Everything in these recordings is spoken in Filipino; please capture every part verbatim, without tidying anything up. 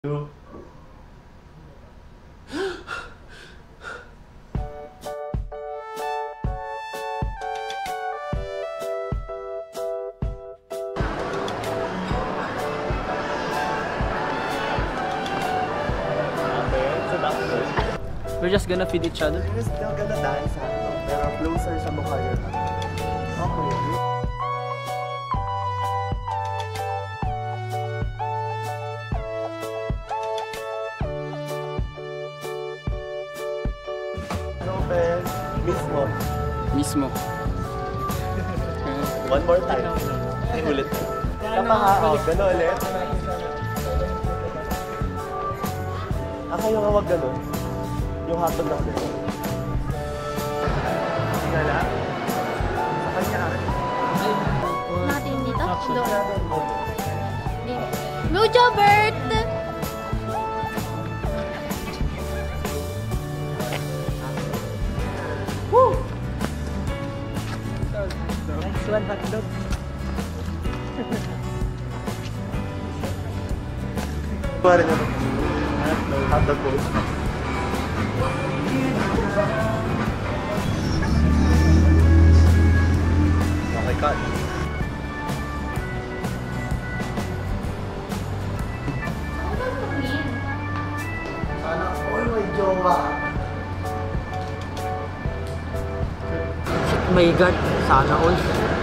We're just gonna feed each other. still gonna dance, pero closer sa mukha yun. Okay. Open. Mismo. Mismo. One more time. Inulit. Kapahao. Gano'n ulit. Ah, kayo nga wag gano'n. Yung hotdog lang din. Tingala. Sa kanya. Natin dito? Doon. Blue Jobert! Woo! Next one, hotdog. Pare na. Hotdog po. Okay, cut. Sana all may jowa. My God, sana all.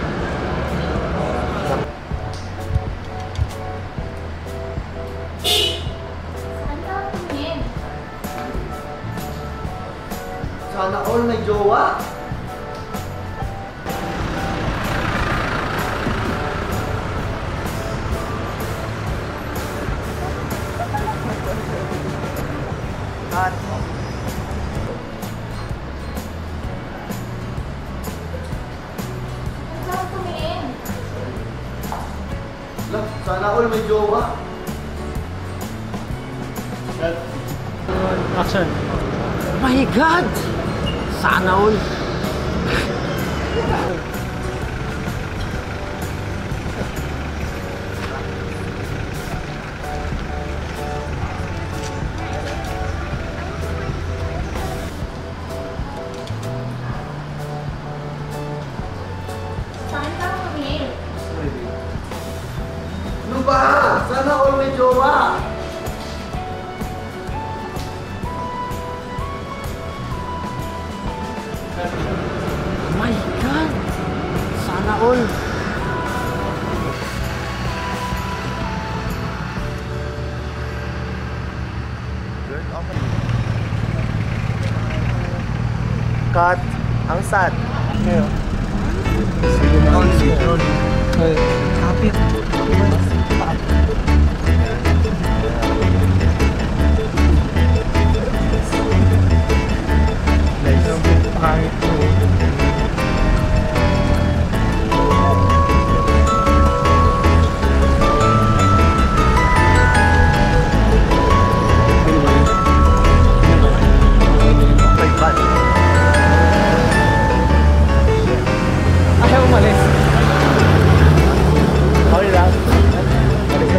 Sana all may jowa. Cut. Look, sana all may jowa. Action. My God! Sana all. Ano ba? Sana all may jowa. My God! Sana all. Cut. Ang sad. Ngayon. Kapit. Pangit po. Ayaw umalis. Okay lang. Balik na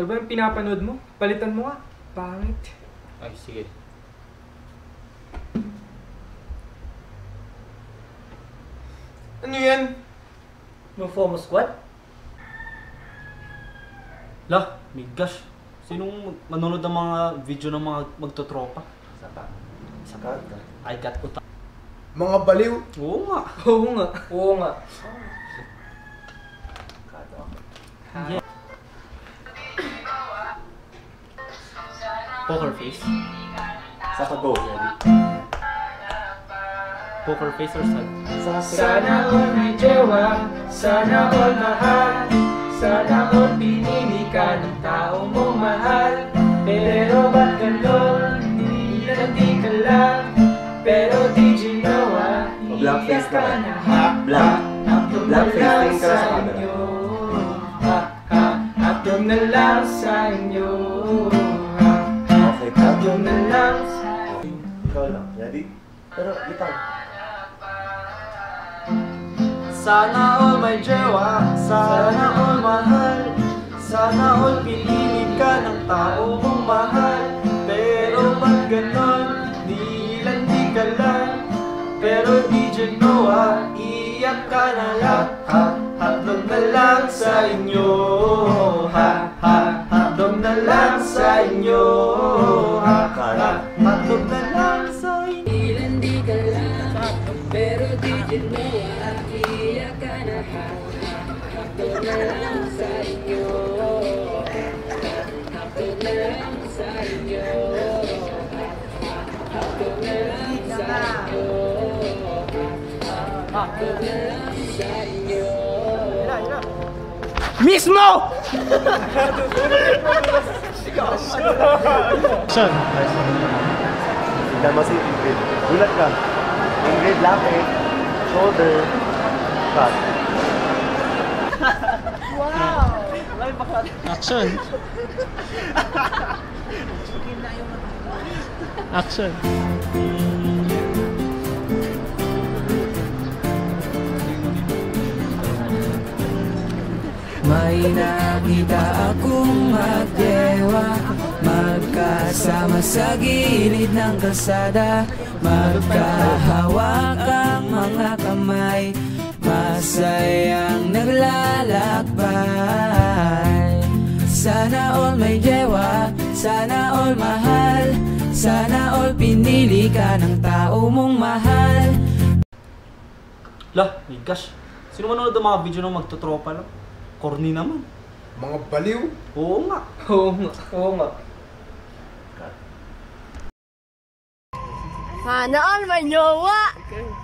Ano ba yung pinapanood mo? Palitan mo nga. Pangit. Ay, sige. Ano yan? Mofomo Squad? Lah, my gosh. Sinong manonood ng mga video ng mga magtotropa? Isa pa. Isa ka. I got utak. Mga baliw. Oo nga. Oo nga. Oo nga. Kato ako. Poker face. Isa ka go. Ready? Poker face or sad? Sana all may jowa, sana all mahal, sana all pinili ka ng tao mong mahal. Pero ba't ganon, hindi na di ka lang, pero di ginawa, O, blackface ka naman. na ha. Black. Hapdom na Blackface, lang tingin ka na sa sa camera. inyo, ha ha. Hapdom na lang sa inyo, ha ha. Okay, cut. Hapdom na lang sa Ikaw lang. Ready? Pero, itang. Sana all may jowa, sana all mahal, sana all pinili ka ng tao mong mahal. Pero ba't ganon, di lang di ka lang, pero di ginawa, iyak ka na lang. Ha, hotdog na lang sa inyo, ha, ha, hotdog na lang sa inyo, ha, ha, hotdog na lang sa inyo. Mismo! Action! Tignan mo si Ingrid. Gulat ka. Ingrid, lapit. Shoulder. Cut. Action! Action! May nakita akong magdewa, magkasama sa gilid ng kalsada, magkahawak ang mga kamay, masayang naglalakbay. Sana all may dewa, sana all mahal, sana all pinili ka ng tao mong mahal. Lah, my gosh. Sino manonood ng mga video ng magtotropa lang? Corny naman. Mga baliw. Oo nga. Oo nga. Oo nga. Sana all may jowa.